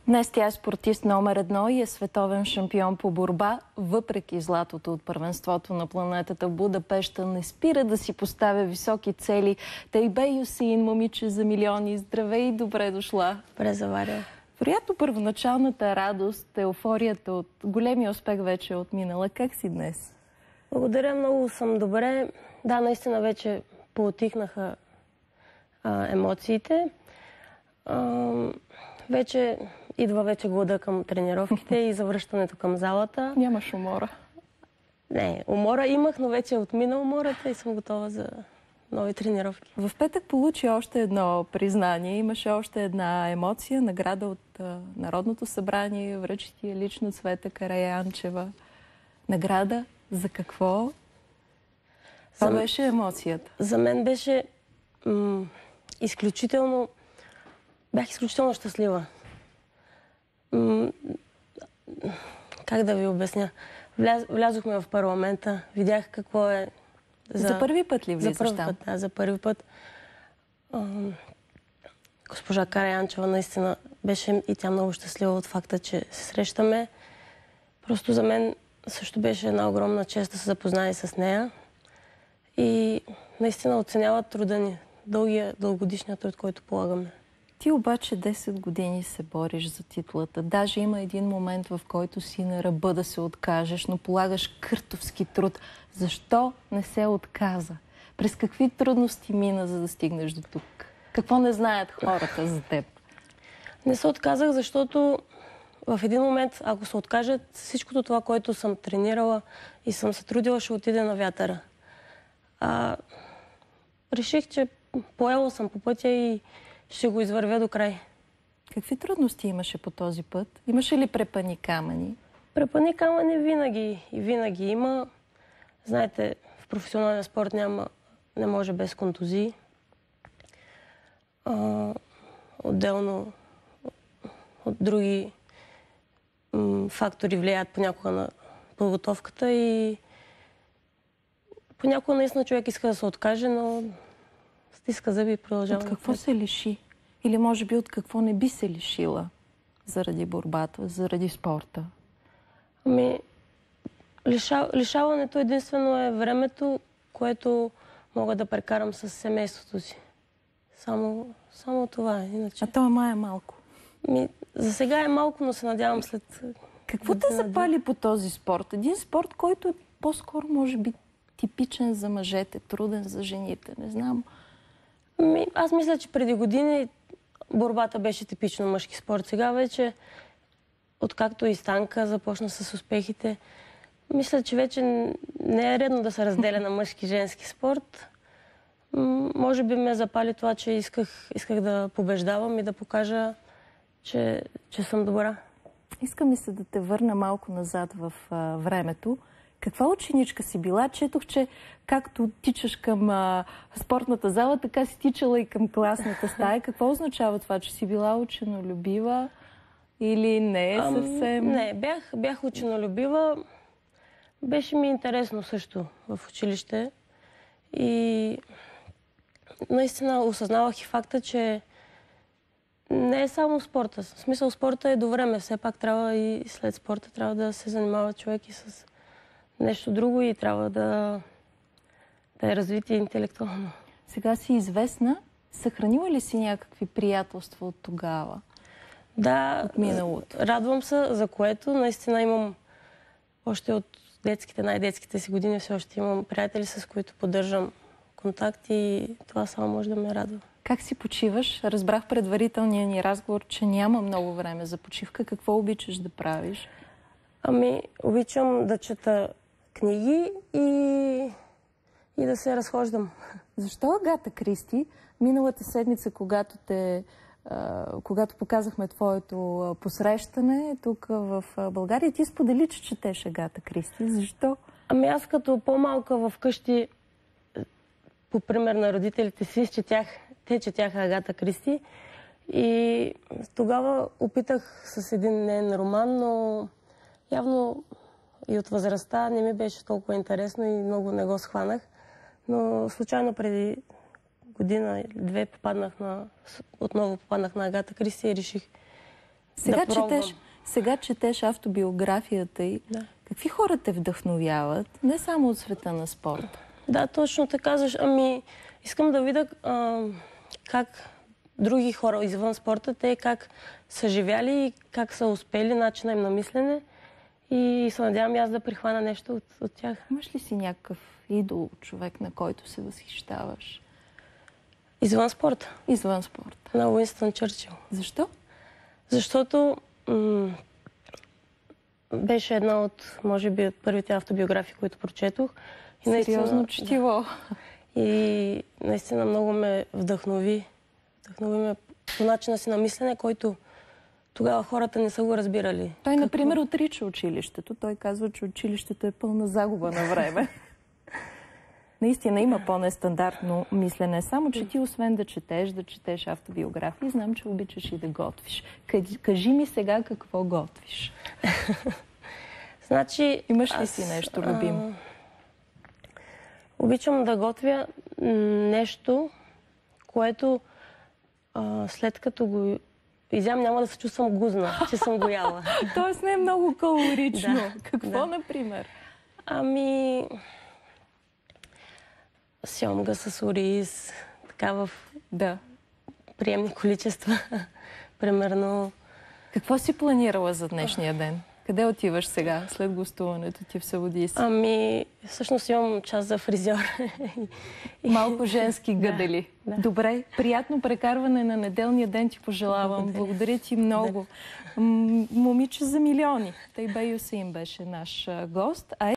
Днес тя е спортист номер 1 и е световен шампион по борба. Въпреки златото от първенството на планетата Будапеща, не спира да си поставя високи цели. Тейбе Юсеин, момиче за милиони, здравей и добре дошла. Добре заваря. Вероятно първоначалната радост, еуфорията от големия успех вече е отминала. Как си днес? Благодаря, много съм добре. Да, наистина вече поутихнаха емоциите. Вече идва глада към тренировките и завръщането към залата. Нямаш умора? Не, умора имах, но вече е отмина умората и съм готова за нови тренировки. В петък получи още едно признание. Имаше още една емоция, награда от Народното събрание. Връчи ти лично Цвета Караянчева. Награда за какво? Това беше емоцията. За мен беше изключително... Бях изключително щастлива. Как да ви обясня? Влязохме в парламента, видях какво е... За първи път ли влизаш там? Да, за първи път. Госпожа Караянчева наистина беше и тя много щастлива от факта, че се срещаме. Просто за мен също беше една огромна чест да се запознае с нея. И наистина оценява труда ни, дългогодишния труд, който полагаме. Ти обаче 10 години се бориш за титлата. Даже има един момент, в който си на ръба да се откажеш, но полагаш къртовски труд. Защо не се отказа? През какви трудности мина, за да стигнеш до тук? Какво не знаят хората за теб? Не се отказах, защото в един момент, ако се откажат, всичкото това, което съм тренирала и съм се трудила, ще отиде на вятъра. Реших, че поела съм по пътя и ще го извървя до край. Какви трудности имаше по този път? Имаше ли препъни камъни? Препъни камъни винаги има. Знаете, в професионалния спорт не може без контузии. Отделно от други фактори влияят понякога на подготовката и понякога наистина човек иска да се откаже, но стиска зъби и продължава. От какво се лиши? Или може би от какво не би се лишила заради борбата, заради спорта? Лишаването единствено е времето, което мога да прекарам с семейството си. Само това е. Иначе... А то май е малко. За сега е малко, но се надявам след... Какво те запали по този спорт? Един спорт, който е по-скоро, може би, типичен за мъжете, труден за жените. Не знам. Аз мисля, че преди години борбата беше типично мъжки спорт. Сега вече, откакто и Станка започна с успехите, мисля, че вече не е редно да се разделя на мъжки и женски спорт. Може би ме запали това, че исках да побеждавам и да покажа, че съм добра. Искам ми се да те върна малко назад в времето. Каква ученичка си била? Четох, че както тичаш към спортната зала, така си тичала и към класната стая. Какво означава това, че си била ученолюбива или не съвсем? Не, бях ученолюбива. Беше ми интересно също в училище. И наистина осъзнавах и факта, че не е само спорта. В смисъл, спорта е до време. Все пак трябва и след спорта трябва да се занимава човек и с нещо друго и трябва да е развитие интелектуално. Сега си известна. Съхранила ли си някакви приятелства от тогава? Да, от миналото. Радвам се, за което наистина имам още от най-детските си години, все още имам приятели, с които поддържам контакт и това само може да ме радва. Как си почиваш? Разбрах предварителния ни разговор, че няма много време за почивка. Какво обичаш да правиш? Обичам да чета книги и да се разхождам. Защо Агата Кристи миналата седмица, когато показахме твоето посрещане тук в България, ти сподели, че четеш Агата Кристи. Защо? Аз като по-малка вкъщи, по пример на родителите си, те четяха Агата Кристи. И тогава опитах с един нейн роман, но явно и от възрастта не ми беше толкова интересно и много не го схванах. Но случайно преди година или две отново попаднах на Агата Кристи и реших Сега четеш автобиографията й. Да. Какви хора те вдъхновяват? Не само от света на спорта. Да, точно така. Искам да видя как други хора извън спорта, те как са живяли и как са успели, начина им на мислене. И се надявам аз да прихвана нещо от тях. Имаш ли си някакъв идол, човек, на който се възхищаваш? Извън спорта? Извън спорта. На Уинстън Чърчил. Защо? Защото беше една от, може би, от първите автобиографии, които прочетох. И сериозно четиво. И наистина много ме вдъхнови. Вдъхнови ме по начина си на мислене, който тогава хората не са го разбирали. Той, например, отрича училището. Той казва, че училището е пълна загуба на време. Наистина има по-нестандартно мислене. Само, че ти освен да четеш автобиографии, знам, че обичаш и да готвиш. Кажи ми сега какво готвиш. Значи, имаш ли си нещо любимо? Обичам да готвя нещо, което след като го изям, няма да се чувствам гузна, че съм го яла. Тоест не е много калорично. Да, какво, например? Сьомга с ориз, така в приемни количества. Примерно. Какво си планирала за днешния ден? Къде отиваш сега, след гостуването ти в Севодийс? Всъщност имам час за фризьор. Малко женски гъдели. Да. Добре, приятно прекарване на неделния ден ти пожелавам. Благодаря ти много. Момиче за милиони. Тайбей Юсеин беше наш гост.